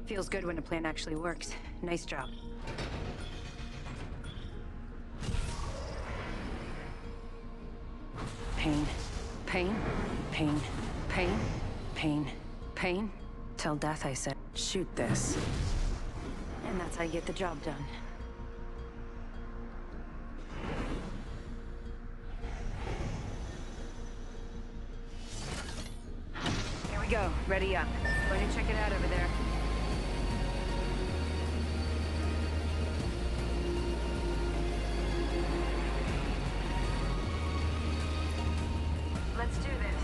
Feels good when a plan actually works. Nice job. Pain. Pain. Pain. Pain. Pain. Pain. Till death, I said. Shoot this. And that's how you get the job done. Here we go. Ready up. Going to check it out over there. Let's do this.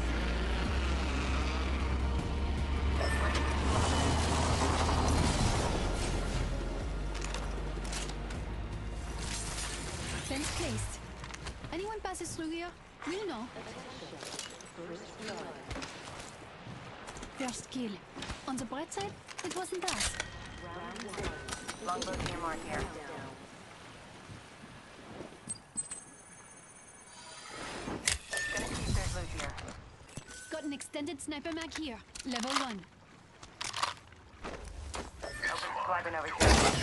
Fence placed. Anyone passes through here, we'll know. First kill. On the bright side, it wasn't us. Longbow to your mark here. Gonna see if there's loot here. Got an extended sniper mag here. Level 1. Open squadron over here.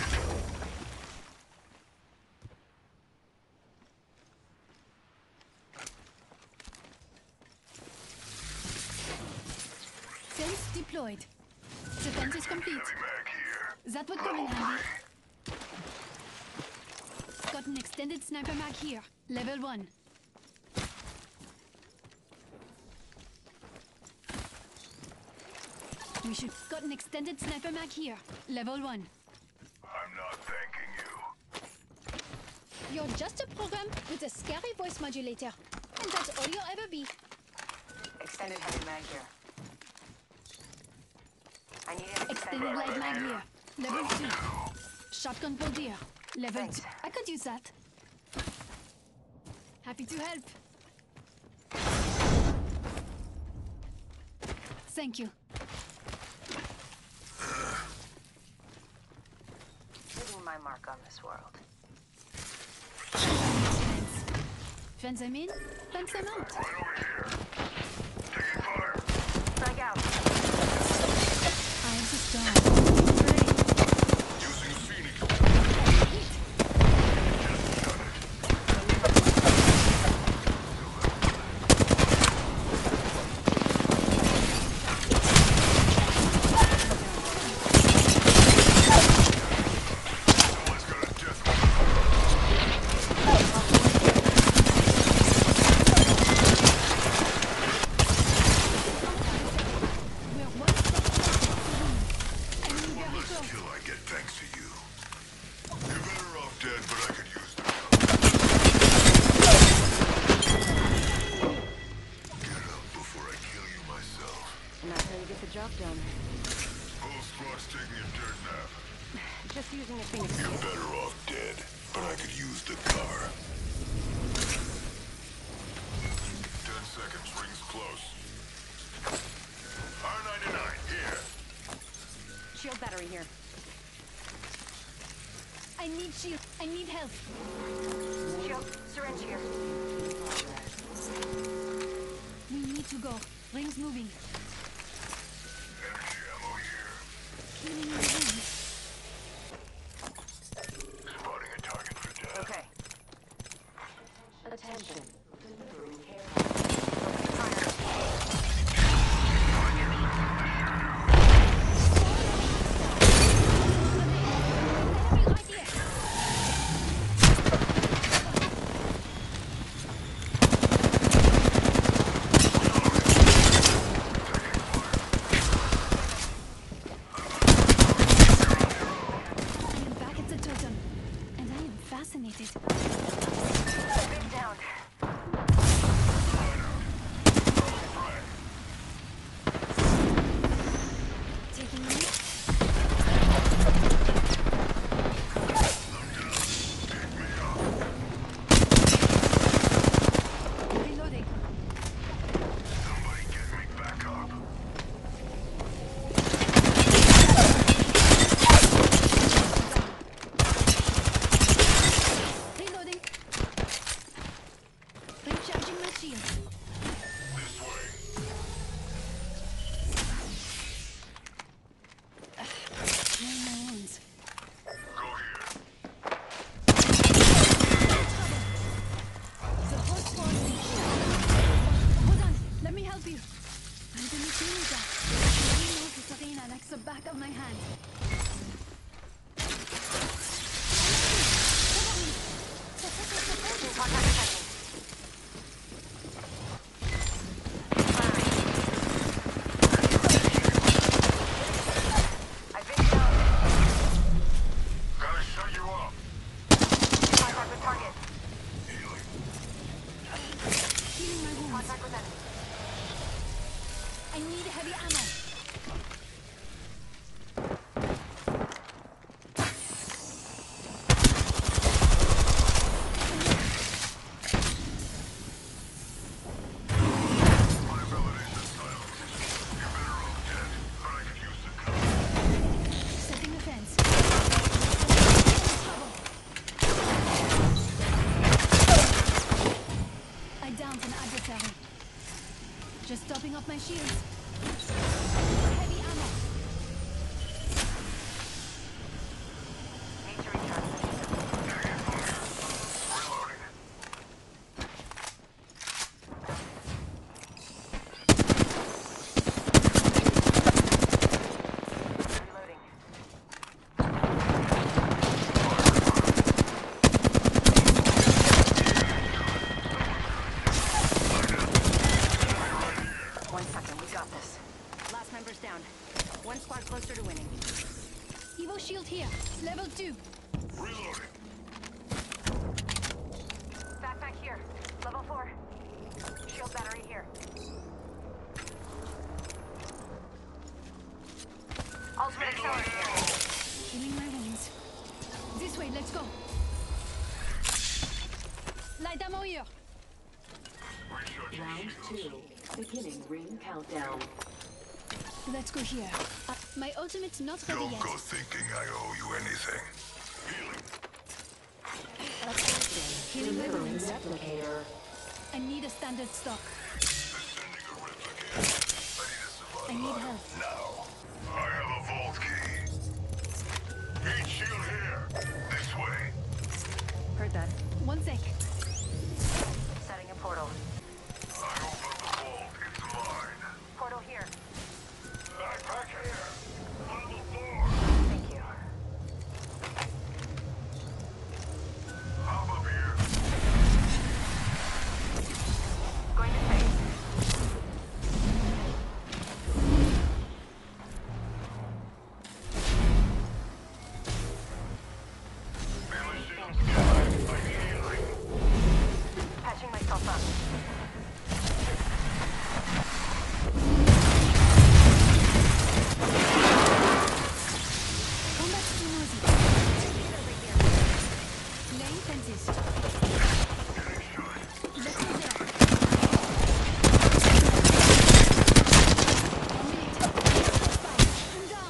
Fence deployed. The fence is complete. That would come in handy. Got an extended sniper mag here. Level 1. We should... Got an extended sniper mag here. Level 1. I'm not thanking you. You're just a program with a scary voice modulator. And that's all you'll ever be. Extended heavy mag here. I need an Extended light mag here. Level 2. Shotgun pulled here. Level Thanks. 2. I could use that. Happy to help. Thank you. Leaving my mark on this world. Fence them in, fence them out. Right over here. Taking fire. Frag out. Eyes is gone. Using Phoenix. Hit. Just done it. Someone's got a death We're one step closer. I mean, very less close. kill I get thanks to you. You're better off dead, but I could use the Get up before I kill you myself. And that's how you get the job done. Whole squad's taking a dirt nap. Just using a Phoenix. You're better off dead, but I could use the car. 10 seconds, rings close. R99, here. Shield battery here. I need shield. I need help. Shield. Syringe here. We need to go. Rings moving. Energy ammo here. Killing the rings. Spotting a target for death. Okay. Attention. Right here. I'm gonna do that. I know this arena like the back of my hand. Gotta shut you up. Healing my wounds. I need heavy ammo. My abilities are silent. You're better off dead, but I could use the cover. Setting the fence. I downed an adversary. Just topping up my shields. Heavy ammo. Reloading. One second, we got this. Last member's down. One squad closer to winning. Evo shield here. Level 2. Reloading. Backpack here. Level 4. Shield battery here. Ultimate accelerant here. Healing my wounds. This way, let's go. Light ammo here. Round 2. Beginning ring countdown. Let's go here. My ultimate's not ready Don't yet. go thinking I owe you anything. Healing my Delivering wounds. replicator. I need a standard stock. Sending a replicator. I I need a need survivor. help. Now, I have a vault key. Need shield here. This way. Heard that. One sec. Setting a portal. I open the vault. It's mine. Portal here. Backpack here. Level 4. Thank you. Hop up here. Going to take. Melee shields good. I need healing. Patching myself up. Combat's too noisy. Laying fences. Getting shot. Let's go there. 1 minute. I'm down.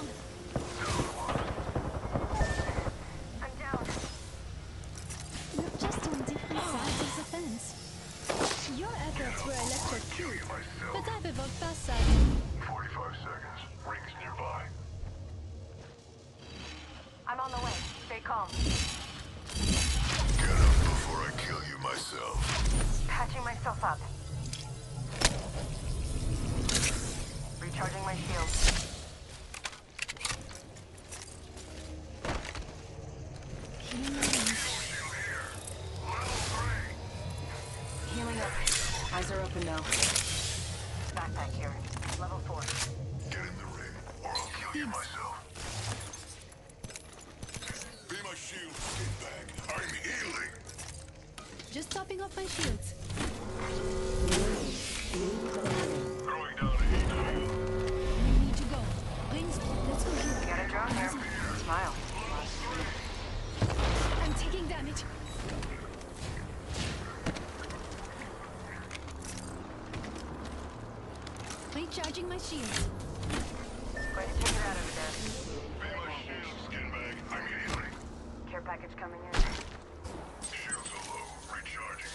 I'm down. You're just on different sides of the fence. Your efforts were electric Kill too, you myself. but I've evolved past that. 45 seconds. Rings nearby. I'm on the way. Stay calm. Get up before I kill you myself. Patching myself up. Recharging my shield. Healing my wounds. Shield here. Level 3. Healing up. Eyes are open now. Backpack here. Level 4. Get in the ring, or I'll kill you myself. Be my shield, skinbag. I'm healing. Just topping up my shields. Throwing down a heat shield. We need to go. Rings, let's go here. Got a drone here. Smile. I'm taking damage. Recharging my shields. Going to take it out over there. Be my shield, skinbag. I'm healing. Care package coming in. Shields are low. Recharging.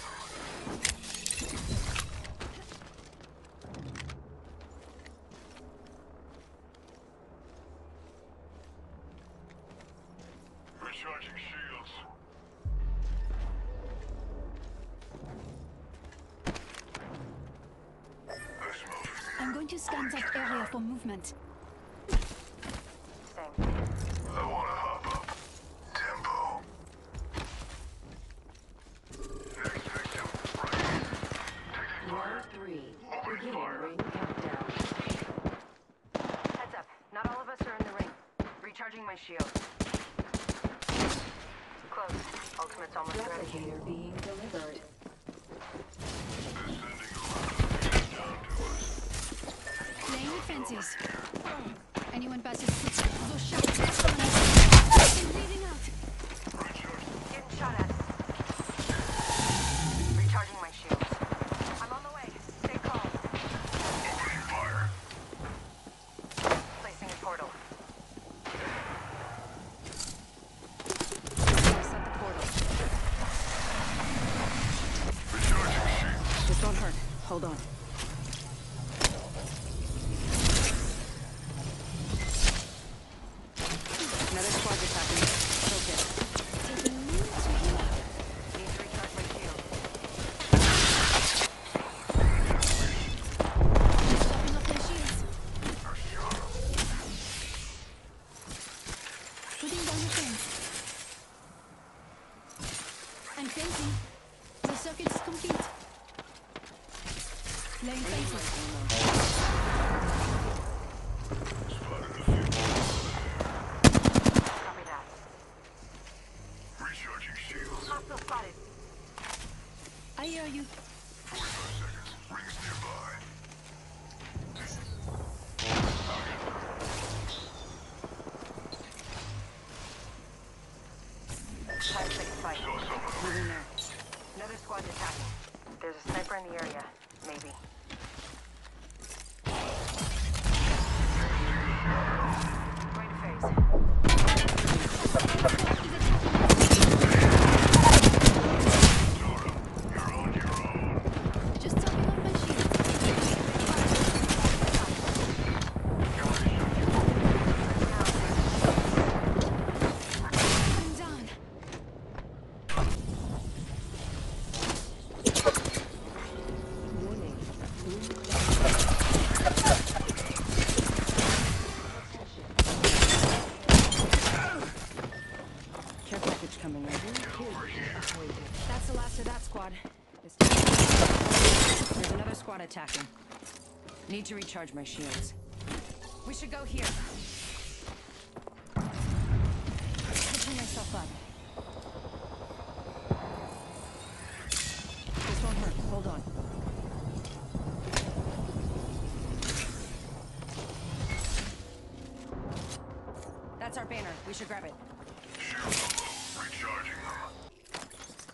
Recharging shields. I smell fear. I'm going going to scan that area for movement. Same. I wanna hop up. Tempo. Next victim, right. Round 3. Beginning ring countdown. Heads up. Not all of us are in the ring. Recharging my shield. Close. Ultimate's almost ready. Replicator being delivered. Laying defenses. Anyone passes through those shots. I'm bleeding out. Getting shot at. Recharging my shields. I'm on the way. Stay calm. Opening fire. Placing a portal. Set the portal. Recharging shields. This won't hurt. Hold on. Another squad attacking. Focus. Taking a minute to heal up. Need to recharge my shield. Stopping up my shields. Putting down the fence. I'm fencing. The circuit is complete. Laying fences. Spotted a few. Copy that. Recharging shields. Hostile spotted. I hear you. 45 seconds. Rings nearby. Time to take a fight. Saw someone. Moving there. Another squad's attacking. There's a sniper in the area. Maybe. Going to phase. You're on your own. Just topping up my shields. I'm down. Warning. Care package coming in. That's the last of that squad. There's another squad attacking. Need to recharge my shields. We should go here. Pitching myself up. This won't hurt. Hold on. That's our banner. We should grab it. Shields are low. Recharging them.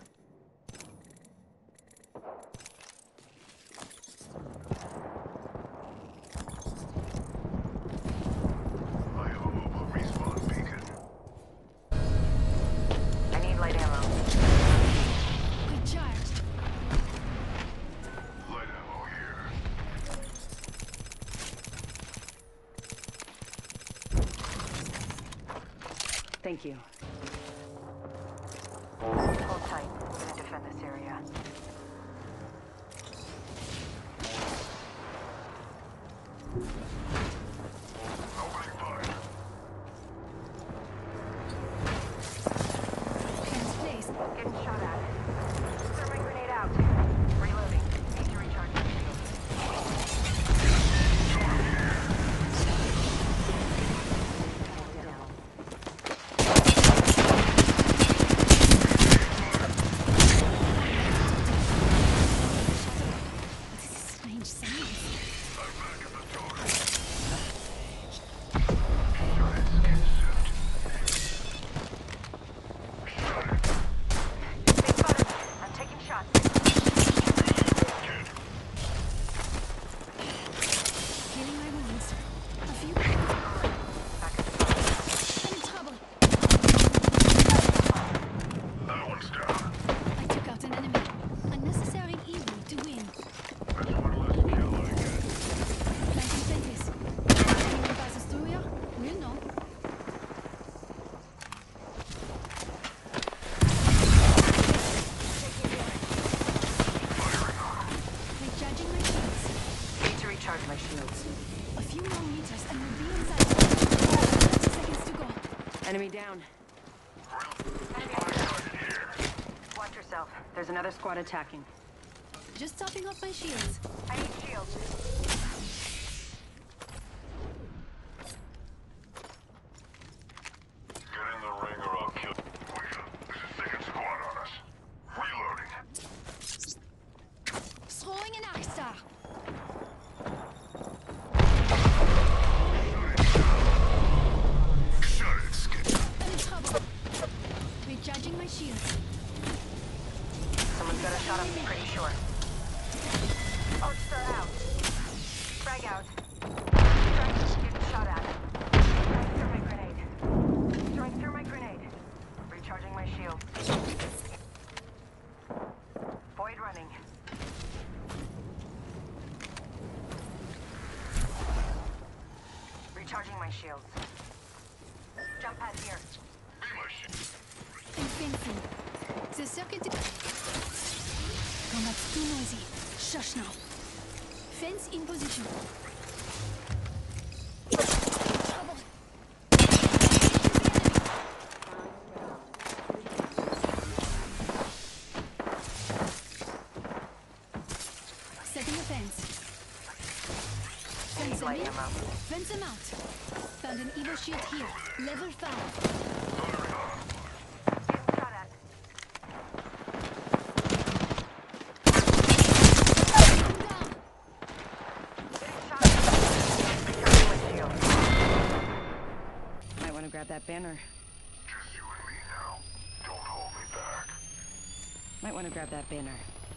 I have a mobile respawn beacon. I need light ammo. Recharged. Light ammo here. Thank you. Hold tight. I'm gonna defend this area. Opening fire. Fence placed. Getting shot at. Thermite grenade out. Reloading. Need to recharge my shield. Strange sounds. I'm back at the door. A few more meters and we'll be inside. 30 seconds to go. Enemy down. Watch yourself. There's another squad attacking. Just topping off my shields. I need shields. Get in the ring or I'll kill you. Wait up. There's a second squad on us. Reloading. Throwing an arc star. Shut it, Skip. I'm in trouble. Recharging my shields. Someone's got a shot on me, pretty sure. Archer out. Frag out. Getting shot at. Throwing through my grenade. Throwing through my grenade. Recharging my shield. Void running. Recharging my shields. Jump pad here. Be my shit. I'm fencing. The circuit is... Combat's too noisy. Shush now. Fence in position. Trouble. Setting a fence. Fence them in. Fence them out. Found an evil shield here. Level 5. Getting shot at. Down. Getting shot at. Recharging my shield. Might want to grab that banner. Just you and me now. Don't hold me back. Might want to grab that banner.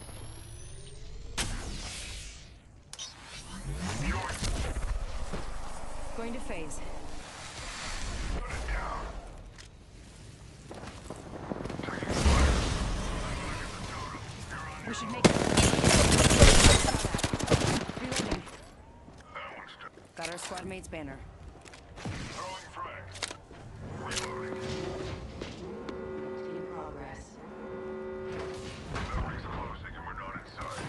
Going to phase. Put it down. We should make it. Reloading. That one's done. Got our squad mate's banner. Throwing frag. Reloading. In progress. That ring's closing and we're not inside.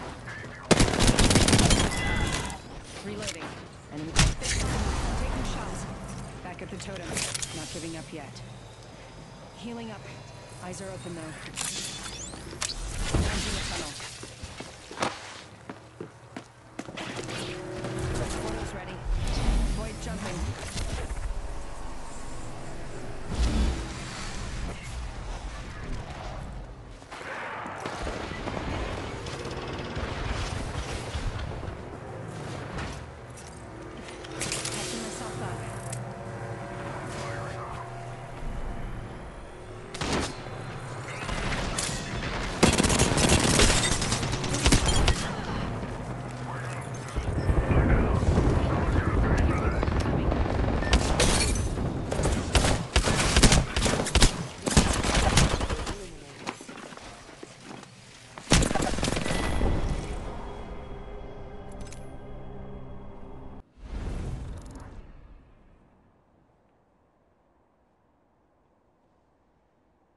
Reloading. Enemy. Taking shots. Back at the totem. Not giving up yet. Healing up. Eyes are open though. Engine